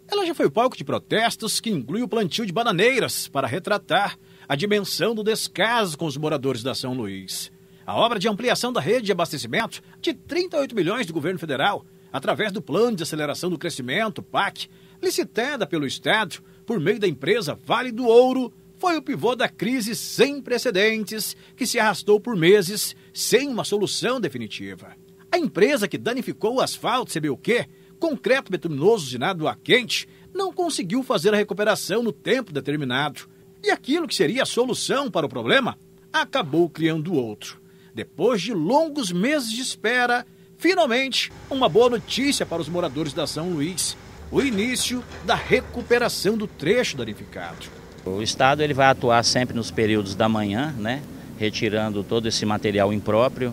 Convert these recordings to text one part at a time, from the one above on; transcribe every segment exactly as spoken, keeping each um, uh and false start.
Ela já foi palco de protestos que inclui o plantio de bananeiras para retratar a dimensão do descaso com os moradores da São Luís. A obra de ampliação da rede de abastecimento de trinta e oito milhões do governo federal, através do Plano de Aceleração do Crescimento, P A C, licitada pelo Estado por meio da empresa Vale do Ouro, foi o pivô da crise sem precedentes que se arrastou por meses sem uma solução definitiva. A empresa que danificou o asfalto, sabe o quê? Concreto betuminoso usinado a quente, não conseguiu fazer a recuperação no tempo determinado. E aquilo que seria a solução para o problema, acabou criando outro. Depois de longos meses de espera, finalmente, uma boa notícia para os moradores da São Luís: o início da recuperação do trecho danificado. O Estado ele vai atuar sempre nos períodos da manhã, né, retirando todo esse material impróprio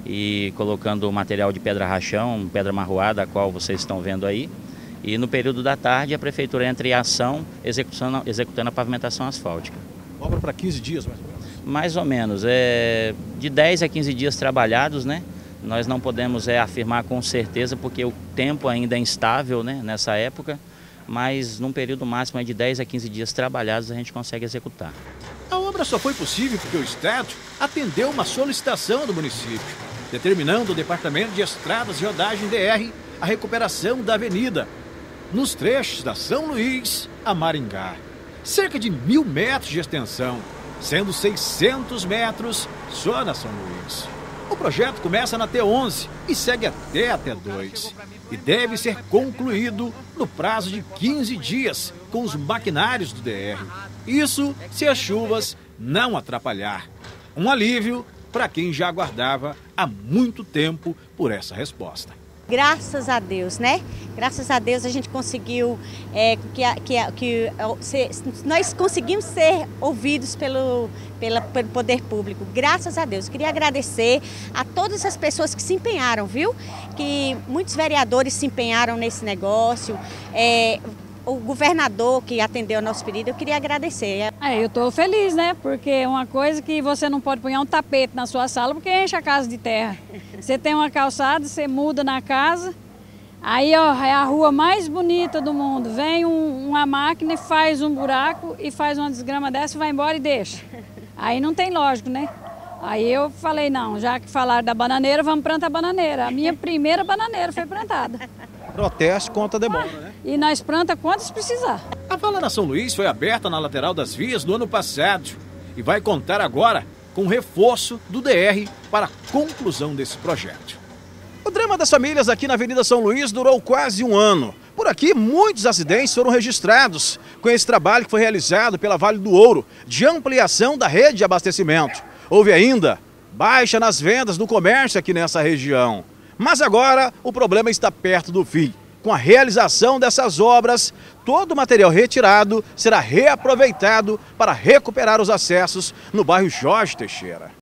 e colocando o material de pedra rachão, pedra marroada, a qual vocês estão vendo aí. E no período da tarde a Prefeitura entra em ação executando, executando a pavimentação asfáltica. Obra para quinze dias, mais ou menos? Mais ou menos. É, de dez a quinze dias trabalhados, né? Nós não podemos é, afirmar com certeza porque o tempo ainda é instável, né, nessa época, mas num período máximo de dez a quinze dias trabalhados a gente consegue executar. A obra só foi possível porque o Estado atendeu uma solicitação do município, determinando o Departamento de Estradas e Rodagem D R a recuperação da avenida, nos trechos da São Luís a Maringá. Cerca de mil metros de extensão, sendo seiscentos metros só na São Luís. O projeto começa na T onze e segue até a T dois e deve ser concluído no prazo de quinze dias com os maquinários do D R. Isso se as chuvas não atrapalhar. Um alívio para quem já aguardava há muito tempo por essa resposta. Graças a Deus, né? Graças a Deus a gente conseguiu, é, que, que, que se, nós conseguimos ser ouvidos pelo, pela, pelo poder público. Graças a Deus. Queria agradecer a todas as pessoas que se empenharam, viu? Que muitos vereadores se empenharam nesse negócio. É, o governador que atendeu o nosso pedido, eu queria agradecer. É, eu estou feliz, né? Porque é uma coisa que você não pode pôr um tapete na sua sala porque enche a casa de terra. Você tem uma calçada, você muda na casa, aí ó, é a rua mais bonita do mundo. Vem um, uma máquina e faz um buraco e faz uma desgrama dessa e vai embora e deixa. Aí não tem lógico, né? Aí eu falei, não, já que falaram da bananeira, vamos plantar bananeira. A minha primeira bananeira foi plantada. Protesto contra a demora, né? E nós planta quantos precisar. A vala na São Luís foi aberta na lateral das vias no ano passado e vai contar agora com o reforço do D R para a conclusão desse projeto. O drama das famílias aqui na Avenida São Luís durou quase um ano. Por aqui, muitos acidentes foram registrados com esse trabalho que foi realizado pela Vale do Ouro de ampliação da rede de abastecimento. Houve ainda baixa nas vendas no comércio aqui nessa região. Mas agora o problema está perto do fim. Com a realização dessas obras, todo o material retirado será reaproveitado para recuperar os acessos no bairro Jorge Teixeira.